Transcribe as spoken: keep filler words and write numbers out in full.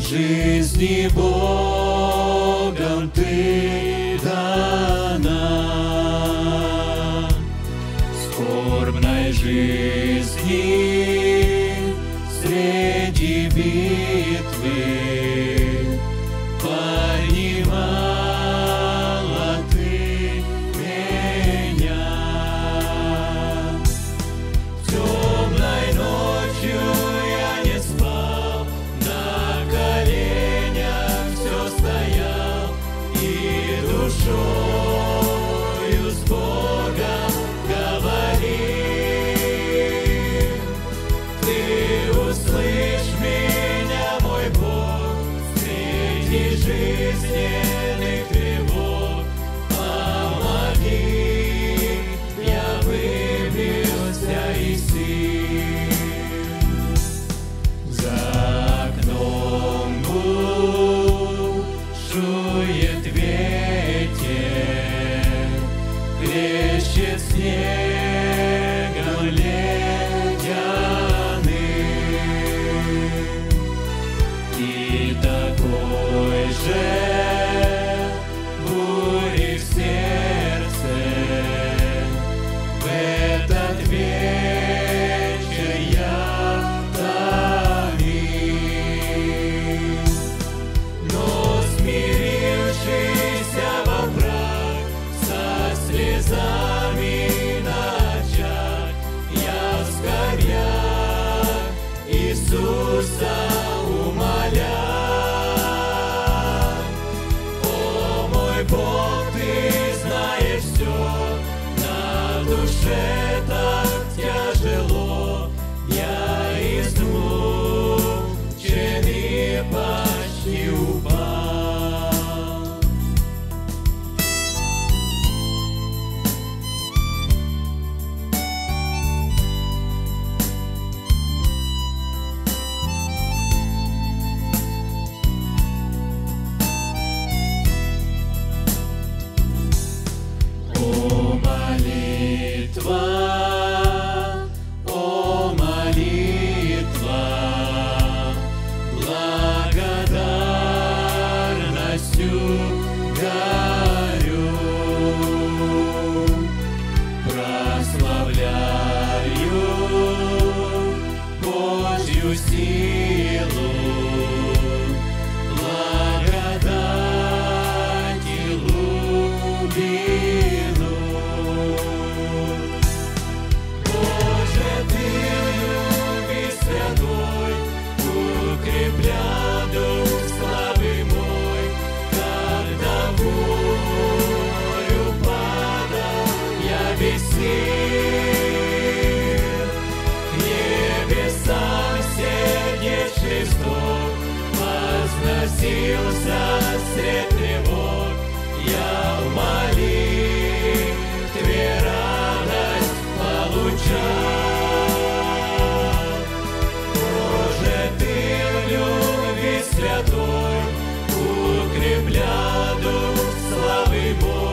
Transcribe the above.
жизни Богом ты дана, скорбной жизни среди битвы поднимала ты меня. Темной ночью я не спал, на коленях все стоял и душою с Богом говорил. Ты услышь меня, мой Бог, среди жизненных тревог. Помоги, я выбился из сил. За окном бушует ветер, хлещет снегом ледяным, и такой же бури в сердце в этот вечер я томим. Но смирившийся во прах, со слезами на очах, я в скорбях Иисуса умолял. О, мой Бог, ты знаешь все, на душе так тяжело, я измученный почти упал. О, молитва, о, молитва, благодарностью горю, прославляю Божью силу, благодать и глубину. Боже, ты любви святой, укрепля дух славы мой, когда в бурю падал я без сил. К небесам сердец Христов возносился средь тревог, я в молитве радость получал. Боже, ты в любви святой, укрепля дух славы мой,